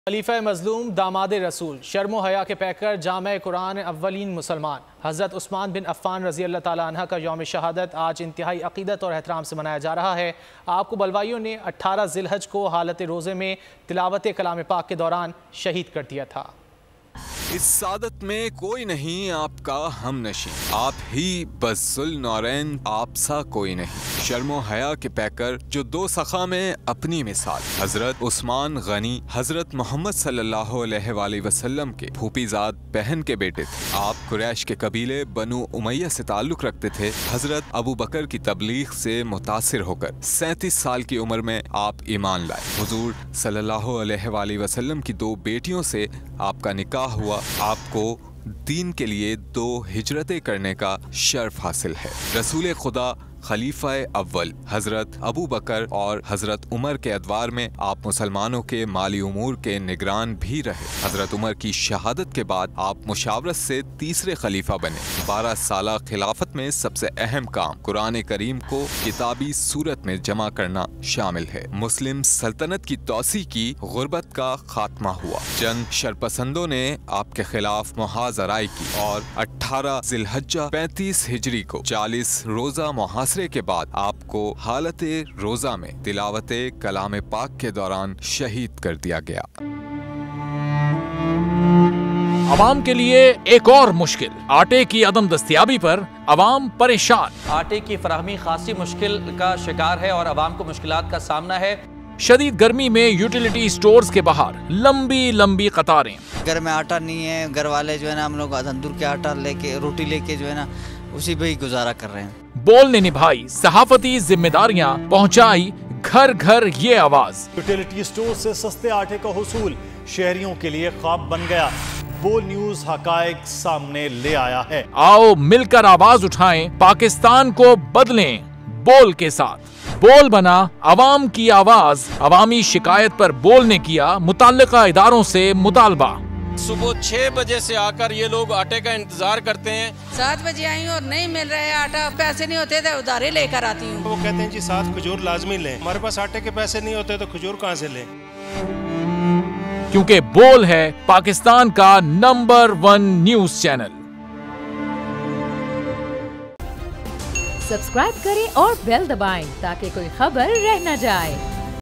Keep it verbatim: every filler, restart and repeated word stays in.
खलीफा मजलूम दामाद रसूल शर्म हया के पैकर जामे कुरान अव्वलीन मुसलमान हज़रत उस्मान बिन अफ़्फ़ान रज़ी अल्लाह ताला अन्हा का यौम शहादत आज इंतहाई अक़ीदत और एहतराम से मनाया जा रहा है। आपको बलवाइयों ने अट्ठारह ज़िलहज को हालत रोज़े में तिलावत कलाम पाक के दौरान शहीद कर दिया था। इस सादत में कोई नहीं आपका हमनशी, आप ही बज़ुल नौरैन, आप सा कोई नहीं। शर्मो हया के पैकर जो दो सखा में अपनी मिसाल, हजरत उस्मान गनी हजरत मोहम्मद सल्लल्लाहु अलैहि वसल्लम के फूफीजाद बहन के बेटे थे। आप कुरैश के कबीले बनु उमैया से ताल्लुक रखते थे। हजरत अबू बकर की तबलीग से मुतासिर होकर सैंतीस साल की उम्र में आप ईमान लाए। हुजूर सल्लल्लाहु अलैहि वसल्लम की दो बेटियों से आपका निकाह हुआ। आपको दीन के लिए दो हिजरतें करने का शर्फ हासिल है। रसूल खुदा खलीफा अव्वल हजरत अबू बकर और हजरत उमर के अदवार में आप मुसलमानों के माली उमूर के निगरान भी रहे। हजरत उमर की शहादत के बाद आप मुशावरत से तीसरे खलीफा बने। बारह साल खिलाफत में सबसे अहम काम कुरान करीम को किताबी सूरत में जमा करना शामिल है। मुस्लिम सल्तनत की तौसी की, गुर्बत का खात्मा हुआ। जंग शरपसंदों ने आपके खिलाफ मुहाजराई की और अठारह जिलहज्जा पैंतीस हिजरी को चालीस रोजा मुहासरे के बाद आपको हालत रोजा में तिलावत कलाम पाक के दौरान शहीद कर दिया गया। अवाम के लिए एक और मुश्किल, आटे की अदम दस्तयाबी पर अवाम परेशान। आटे की फराहमी खासी मुश्किल का शिकार है और अवाम को मुश्किलात का सामना है। शदीद गर्मी में यूटिलिटी स्टोर्स के बाहर लंबी लंबी कतारें। घर में आटा नहीं है, घर वाले जो है ना हम लोग तंदूर के आटा लेके रोटी लेके जो है ना उसी पे ही गुजारा कर रहे हैं। बोल ने निभाई सहाफती जिम्मेदारियां, पहुंचाई घर घर ये आवाज। यूटिलिटी स्टोर से सस्ते आटे का हुसूल शहरियों के लिए ख्वाब बन गया। बोल न्यूज हकायक सामने ले आया है। आओ मिलकर आवाज उठाएं, पाकिस्तान को बदलें बोल के साथ। बोल बना अवाम की आवाज। अवामी शिकायत पर बोल ने किया मुताल्लिका इदारों से मुतालबा। सुबह छह बजे से आकर ये लोग आटे का इंतजार करते हैं। सात बजे आई और नहीं मिल रहा है आटा, पैसे नहीं होते थे उधारे लेकर आती हूँ। वो कहते हैं जी सात खजूर लाजमी लें। हमारे पास आटे के पैसे नहीं होते तो खजूर कहाँ से लें? क्योंकि बोल है पाकिस्तान का number one news channel. Subscribe करें और बेल दबाएं ताकि कोई खबर रह न जाए।